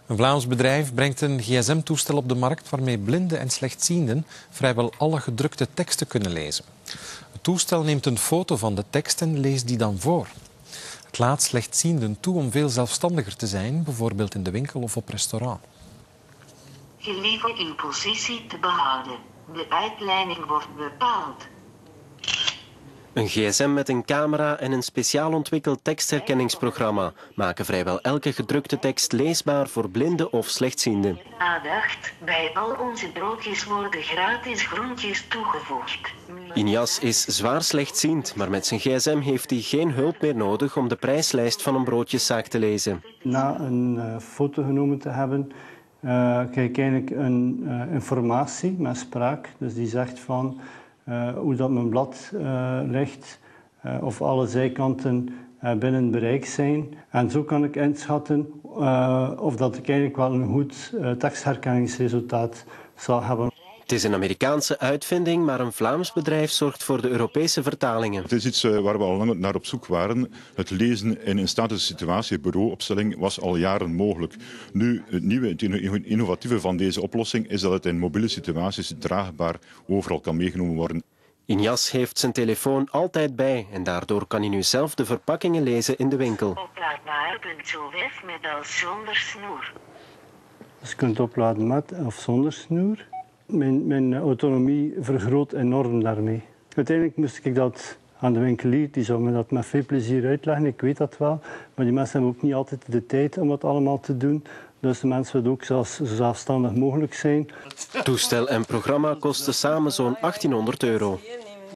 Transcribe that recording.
Een Vlaams bedrijf brengt een gsm-toestel op de markt waarmee blinden en slechtzienden vrijwel alle gedrukte teksten kunnen lezen. Het toestel neemt een foto van de tekst en leest die dan voor. Het laat slechtzienden toe om veel zelfstandiger te zijn, bijvoorbeeld in de winkel of op restaurant. Gelieve uw positie te behouden. De uitleiding wordt bepaald. Een gsm met een camera en een speciaal ontwikkeld tekstherkenningsprogramma maken vrijwel elke gedrukte tekst leesbaar voor blinden of slechtzienden. Aandacht, bij al onze broodjes worden gratis groentjes toegevoegd. Injas is zwaar slechtziend, maar met zijn gsm heeft hij geen hulp meer nodig om de prijslijst van een broodjeszaak te lezen. Na een foto genomen te hebben, krijg ik eigenlijk een informatie met spraak. Dus die zegt van hoe dat mijn blad ligt, of alle zijkanten binnen bereik zijn. En zo kan ik inschatten of dat ik eigenlijk wel een goed tekstherkenningsresultaat zal hebben. Het is een Amerikaanse uitvinding, maar een Vlaams bedrijf zorgt voor de Europese vertalingen. Het is iets waar we al lang naar op zoek waren. Het lezen in een statische situatie, bureauopstelling, was al jaren mogelijk. Nu, het nieuwe, het innovatieve van deze oplossing is dat het in mobiele situaties draagbaar overal kan meegenomen worden. Injas heeft zijn telefoon altijd bij en daardoor kan hij nu zelf de verpakkingen lezen in de winkel. Oplaadbaar kunt zo weg met als zonder snoer. Dus je kunt opladen met of zonder snoer. Mijn autonomie vergroot enorm daarmee. Uiteindelijk moest ik dat aan de winkelier, die zou me dat met veel plezier uitleggen, ik weet dat wel. Maar die mensen hebben ook niet altijd de tijd om dat allemaal te doen. Dus de mensen willen ook zo zelfstandig mogelijk zijn. Toestel en programma kosten samen zo'n €1800.